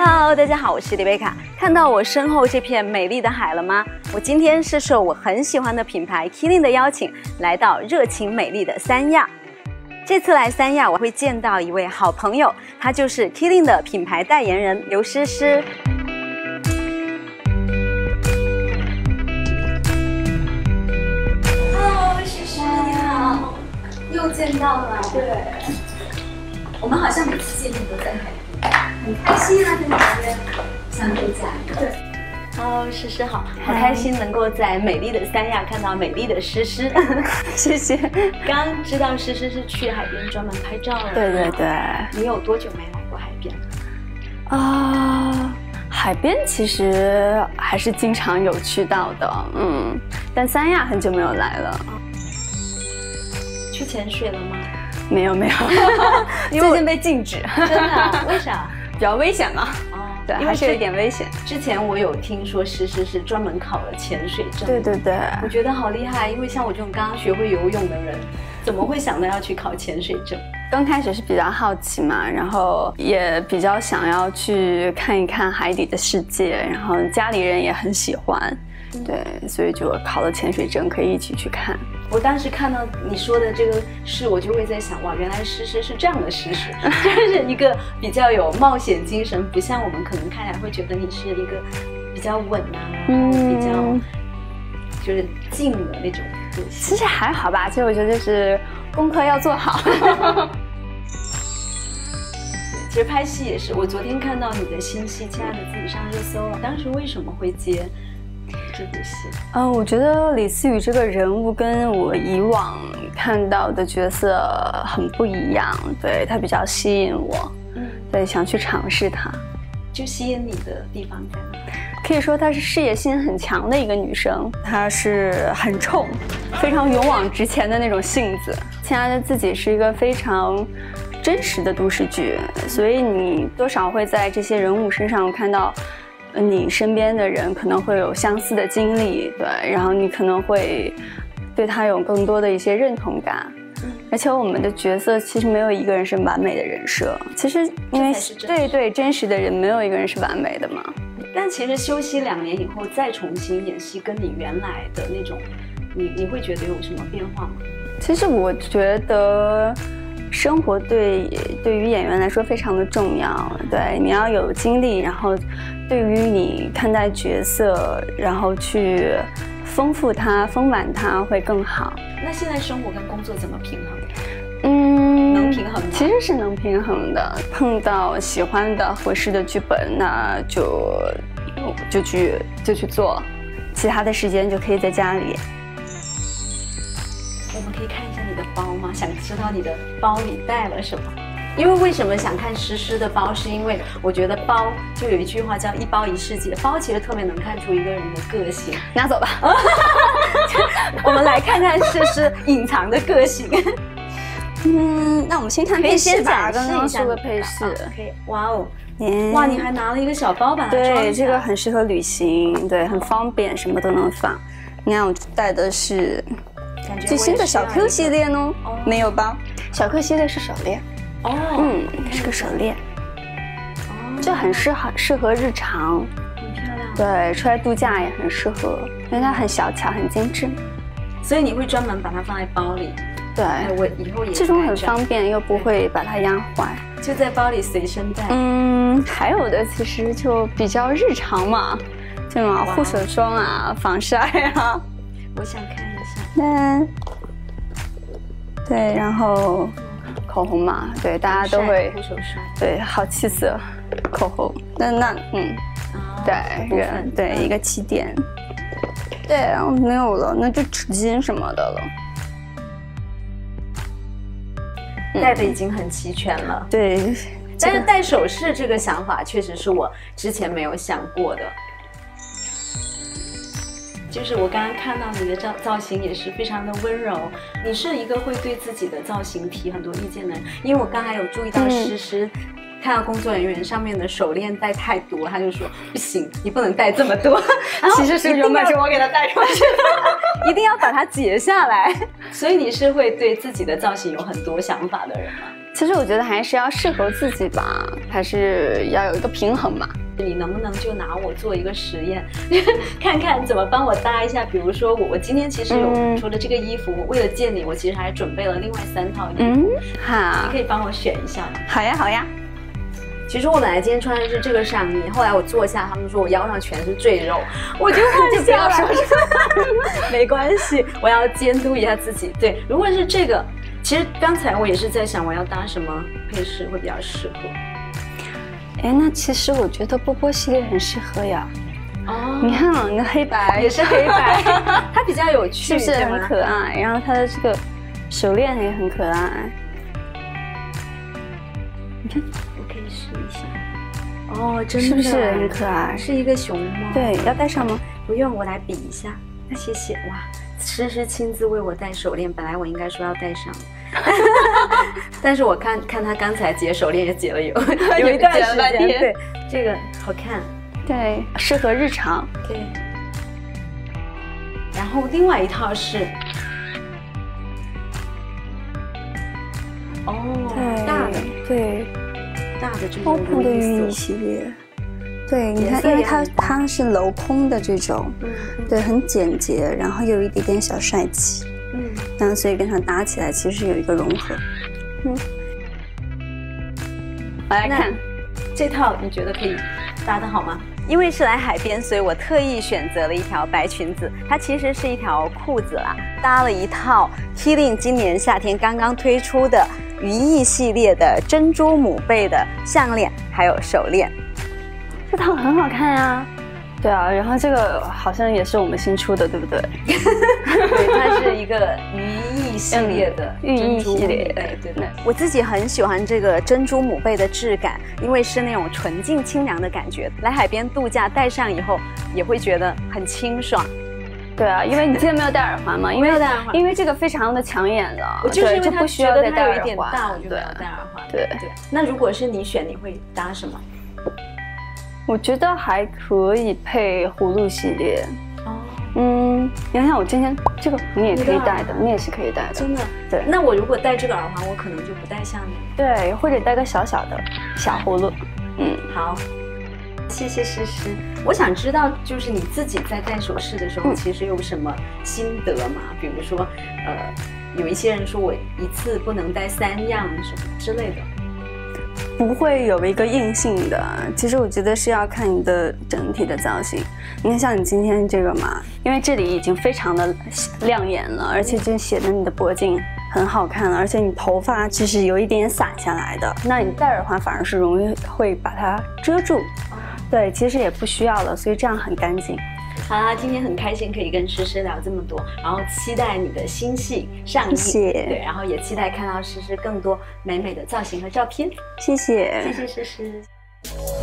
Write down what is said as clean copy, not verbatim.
Hello， 大家好，我是丽贝卡。看到我身后这片美丽的海了吗？我今天是受我很喜欢的品牌 Keeling 的邀请，来到热情美丽的三亚。这次来三亚，我会见到一位好朋友，他就是 Keeling 的品牌代言人刘诗诗。Hello， 诗诗你好，又见到了。对，我们好像每次见面都在海边。很开心啊，跟你这边相度假。对 ，Hello， 诗诗好，好开心能够在美丽的三亚看到美丽的诗诗，谢谢。刚知道诗诗是去海边专门拍照了。对对对。你有多久没来过海边了？ 海边其实还是经常有去到的，但三亚很久没有来了。 去潜水了吗？ 没有，最近被禁止。 真的啊？为啥？ 比较危险嘛。对，还是有点危险。 之前我有听说诗诗是专门考了潜水证。对对对，我觉得好厉害，因为像我这种刚刚学会游泳的人，怎么会想到要去考潜水证？ 刚开始是比较好奇嘛，然后也比较想要去看一看海底的世界，然后家里人也很喜欢，对，所以就考了潜水证，可以一起去看。 我当时看到你说的这个事，我就会在想，哇，原来诗诗是这样的诗诗，就是一个比较有冒险精神，不像我们可能看起来会觉得你是一个比较稳啊，比较就是静的那种个性。 其实还好吧，其实我觉得就是功课要做好。 其实拍戏也是，我昨天看到你的新戏《亲爱的》自己上热搜了，当时为什么会接这部戏？ 我觉得李思雨这个人物跟我以往看到的角色很不一样，对，他比较吸引我，对，想去尝试他。 就吸引你的地方在哪？ 可以说她是事业心很强的一个女生，她是很冲，非常勇往直前的那种性子。亲爱的自己是一个非常真实的都市剧，所以你多少会在这些人物身上看到你身边的人可能会有相似的经历，对，然后你可能会对他有更多的一些认同感。而且我们的角色其实没有一个人是完美的人设，其实因为对真实的人没有一个人是完美的嘛。 但其实休息2年以后再重新演戏，跟你原来的那种，你会觉得有什么变化吗？ 其实我觉得生活对于演员来说非常的重要，对，你要有精力，然后对于你看待角色，然后去丰富它、丰满它会更好。 那现在生活跟工作怎么平衡？能平衡吗？ 其实是能平衡的。碰到喜欢的、合适的剧本，那就去做，其他的时间就可以在家里。 我们可以看一下你的包吗？想知道你的包里带了什么？因为为什么想看诗诗的包，是因为我觉得包就有一句话叫一包一世界，包其实特别能看出一个人的个性。 拿走吧。 我们来看看诗诗隐藏的个性。 那我们先看配饰吧。 刚刚说的配饰。 可以。哇哦，哇，你还拿了一个小包把它装起来。 对，这个很适合旅行，对，很方便，什么都能放。你看我带的是最新的小 Q 系列呢，没有包。小 Q 系列是手链。是个手链。就很适合日常。 很漂亮。 对，出来度假也很适合，因为它很小巧，很精致。 所以你会专门把它放在包里。 对， 我以后也这种很方便，又不会把它压坏， 就在包里随身带。 还有的其实就比较日常嘛，这种护手霜啊、防晒啊。 我想看一下。 对，然后口红嘛，对，大家都会护手霜。对， 好气色，口红。对，一个起点。对，然后没有了，那就纸巾什么的了。 带的已经很齐全了。 对， 但是戴首饰这个想法确实是我之前没有想过的。就是我刚刚看到你的造型也是非常的温柔，你是一个会对自己的造型提很多意见的人。因为我刚才有注意到诗诗看到工作人员上面的手链戴太多，他就说不行，你不能戴这么多。 其实是原本是我给他戴出去的，一定要把它解下来。所以你是会对自己的造型有很多想法的人吗？ 其实我觉得还是要适合自己吧，还是要有一个平衡嘛。 你能不能就拿我做一个实验，看看怎么帮我搭一下？比如说我今天其实有除了这个衣服，我为了见你，我其实还准备了另外3套衣服。 好， 你可以帮我选一下吗？ 好呀，好呀。 其实我本来今天穿的是这个上衣，后来我坐下，他们说我腰上全是赘肉，我就换下了。没关系，我要监督一下自己。对，如果是这个，其实刚才我也是在想，我要搭什么配饰会比较适合。 哎，那其实我觉得波波系列很适合呀。哦，你看你的黑白也是黑白，它比较有趣， 是不是很可爱？然后它的这个手链也很可爱。你看， 我可以试一下。哦，真的是不是很可爱？ 是一个熊猫。对， 要戴上吗？ 不用，我来比一下。谢谢。哇，诗诗亲自为我戴手链，本来我应该说要戴上。但是我看他刚才解手链也解了有一段时间，对，这个好看， 对，适合日常， 对。然后另外一套是，哦，大的， 对， 大的这欧普的寓意系列，对，你看，因为它是镂空的这种，对，很简洁，然后有一点点小帅气。然后所以跟它搭起来其实有一个融合。我来看这套，你觉得可以搭得好吗？ 因为是来海边，所以我特意选择了一条白裙子，它其实是一条裤子啦，搭了一套 Qeelin 今年夏天刚刚推出的羽翼系列的珍珠母贝的项链还有手链。 这套很好看啊。对啊，然后这个好像也是我们新出的，对不对？ 对，它是一个羽翼系列的羽翼系列， 对。 我自己很喜欢这个珍珠母贝的质感，因为是那种纯净清凉的感觉。来海边度假戴上以后，也会觉得很清爽。 对啊，因为你今天没有戴耳环嘛，因为这个非常的抢眼了， 我就是因为不需要再戴耳环， 有一点大，我就没有戴耳环。 对。 那如果是你选，你会搭什么？ 我觉得还可以配葫芦系列。你看我今天这个你也可以戴的，你也是可以戴的。 真的？ 对。 那我如果戴这个耳环，我可能就不戴像你。 对，或者戴个小小的小葫芦。 好，谢谢诗诗。我想知道，就是你自己在戴首饰的时候，其实有什么心得吗？比如说，有一些人说我一次不能戴3样什么之类的。 不会有一个硬性的，其实我觉得是要看你的整体的造型。你看像你今天这个嘛，因为这里已经非常的亮眼了，而且就显得你的脖颈很好看了，而且你头发其实有一点散下来的，那你戴耳环反而是容易会把它遮住。对，其实也不需要了，所以这样很干净。 好啦，今天很开心可以跟诗诗聊这么多，然后期待你的新戏上映， 谢谢。 对，然后也期待看到诗诗更多美美的造型和照片。 谢谢， 谢谢诗诗。